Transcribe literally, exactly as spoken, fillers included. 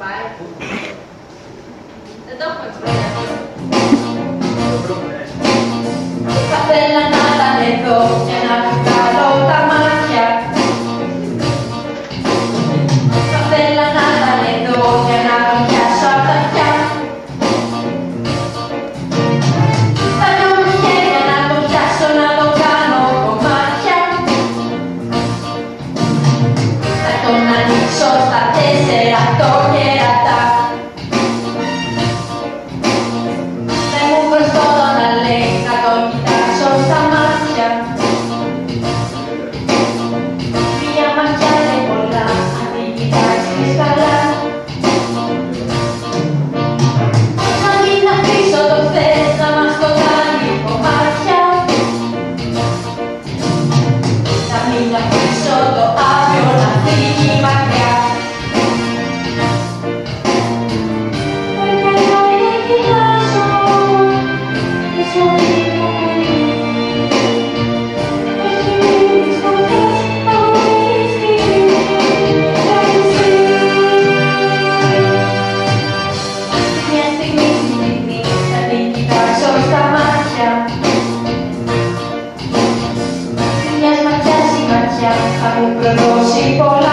πάει. Δεν το έχουμε εξπρογραμματίσει. Θα θέλα να ήταν εδώ και να βγάλω τα μάτια. Θα θέλα να ήταν εδώ και να τον πιάσω απ' τα αυτιά. Θα νιώθω χέρια να τον πιάσω, να τον κάνω κομμάτια. Θα τον ανοίξω στα τέσσερα το κερατά. Δεν μου προσφέρω να λέει, να τον κοιτάξω στα μάτια. Μια ματιά είναι πολλά, αν την κοιτάξεις καλά. Να μην αφήσω το χθες να μας το κάνει κομμάτια. Να μην αφήσω το αύριο να φύγει μακριά. Θα μου προδώσει πολλά.